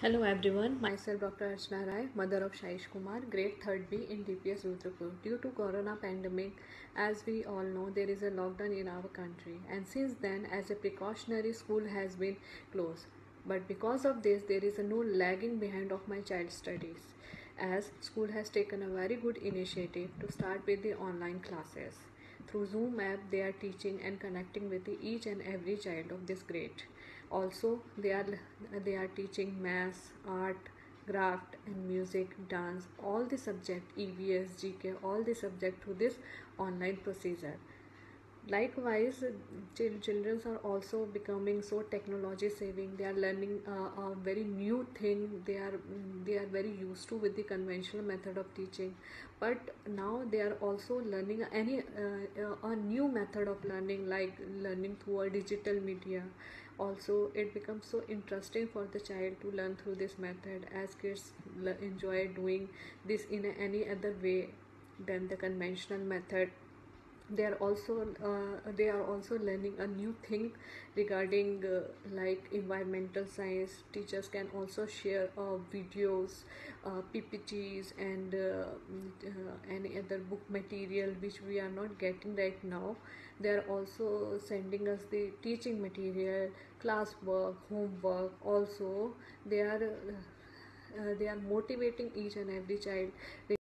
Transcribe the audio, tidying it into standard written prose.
Hello everyone, myself Dr. Archana Rai, mother of Shaish Kumar, grade 3rd B in DPS Rudrapur. Due to corona pandemic, as we all know, there is a lockdown in our country, and since then, as a precautionary, school has been closed. But because of this, there is no lagging behind of my child's studies, as school has taken a very good initiative to start with the online classes. Through Zoom app, they are teaching and connecting with each and every child of this grade. Also, they are teaching maths, art, craft, and music, dance, all the subject, EVS, GK, all the subject through this online procedure. Likewise, children are also becoming so technology saving. They are learning a very new thing. They are very used to with the conventional method of teaching, but now they are also learning a new method of learning, like learning through a digital media. Also, it becomes so interesting for the child to learn through this method, as kids enjoy doing this in any other way than the conventional method. They are also learning a new thing regarding like environmental science. Teachers can also share videos, ppts, and any other book material which we are not getting right now. They are also sending us the teaching material, class work, homework. Also, they are motivating each and every child